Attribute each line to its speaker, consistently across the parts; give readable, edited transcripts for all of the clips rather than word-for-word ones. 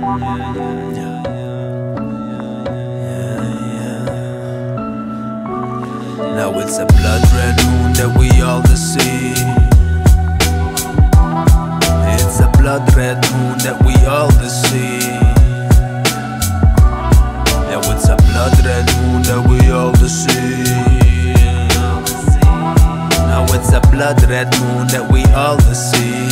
Speaker 1: Now it's a blood red moon that we all see. It's a blood red moon that we all see. Now it's a blood red moon that we all see. Now it's a blood red moon that we all see.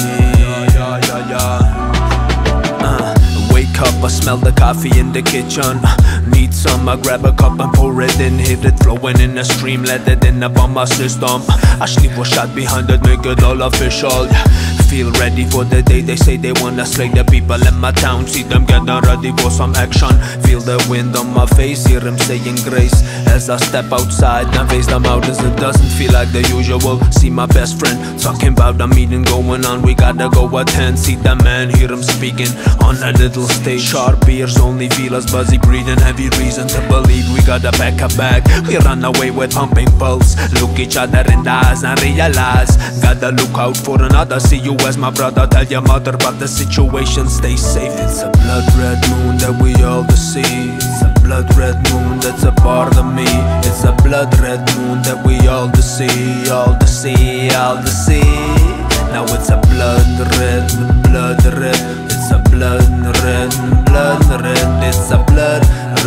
Speaker 1: Wake up, I smell the coffee in the kitchen. Need some, I grab a cup and pour it in. Hit it flowing in a stream, let it in up on my system. A Slivo shot behind it, make it all official. Feel ready for the day, they say they wanna slay the people in my town. See them getting ready for some action. Feel the wind on my face, hear him saying grace as I step outside and face the mountains. It doesn't feel like the usual. See my best friend talking about the meeting going on, we gotta go attend. See the man, hear him speaking on a little stage. Sharp ears only feel us buzzy breathing. Heavy reason to believe we gotta pack a bag. We run away with pumping pulse. Look each other in the eyes and realize gotta look out for another. See you as my brother, tell your mother, but the situation stay safe. It's a blood red moon that we all see. It's a blood red moon that's a part of me. It's a blood red moon that we all see, all see, all see. Now it's a blood red. It's a blood red. It's a blood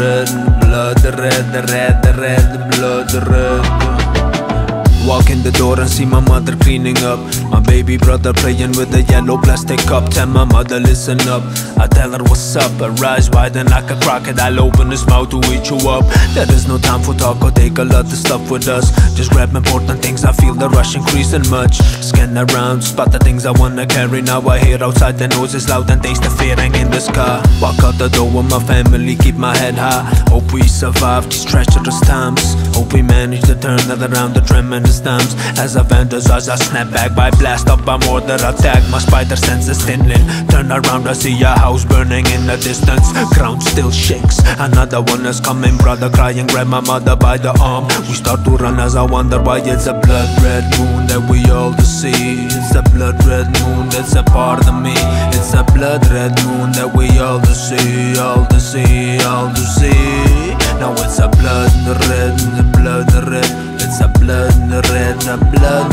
Speaker 1: red. Walk in the door and see my mother cleaning up. My baby brother playing with a yellow plastic cup. Tell my mother listen up, I tell her what's up. Her eyes widen like a crocodile, open his mouth to eat you up. There is no time for talk or take a lot of stuff with us. Just grab important things, I feel the rush increasing much. Scan around, spot the things I wanna carry. Now I hear outside the noises loud and taste the fearing in the sky. Walk out the door with my family, keep my head high. Hope we survive these treacherous times. Hope we manage to turn it around the tremendous times. As I fantasize, I snap back by blast of a mortar attack. My spider senses thinning. Turn around, I see a house burning in the distance. Ground still shakes. Another one is coming, brother crying. Grab my mother by the arm. We start to run as I wonder why it's a blood red moon that we all see. It's a blood red moon that's a part of me. It's a blood red moon that we all see, all see, all see. Now it's a blood red. It's a blood red. It's a blood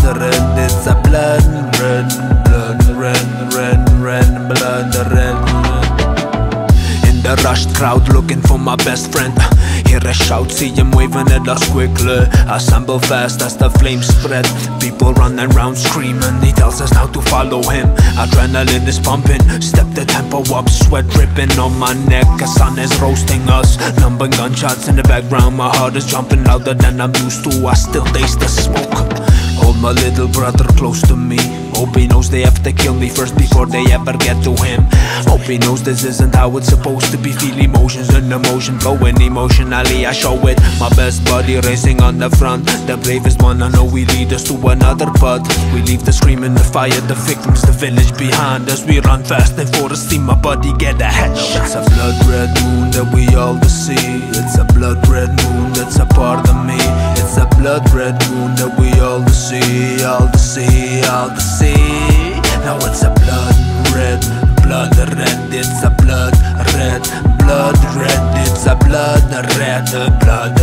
Speaker 1: red. In the rushed crowd looking for my best friend. Hear a shout, see him waving at us quickly. Assemble fast as the flames spread. People running around screaming, he tells us now to follow him. Adrenaline is pumping, step the tempo up. Sweat dripping on my neck, the sun is roasting us. Numbing gunshots in the background, my heart is jumping louder than I'm used to. I still taste the smoke. Hold my little brother close to me. Hope he knows they have to kill me first before they ever get to him. Hope he knows this isn't how it's supposed to be. Feel emotions and emotion flowing emotionally, I show it. My best buddy racing on the front, the bravest one I know. We lead us to another path. We leave the screaming, the fire, the victims, the village behind us. We run fast and for us, see my buddy get a headshot. It's a blood red moon that we all see. It's a blood red moon that's a part of me. It's a blood red moon that we all see, all see, all see. Now it's a blood red. It's a blood red. It's a blood red.